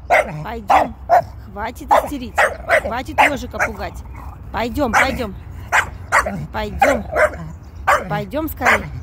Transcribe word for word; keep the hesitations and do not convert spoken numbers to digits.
Пойдем. Хватит истерить. Хватит ежика пугать. Пойдем, пойдем. Пойдем. Пойдем скорее.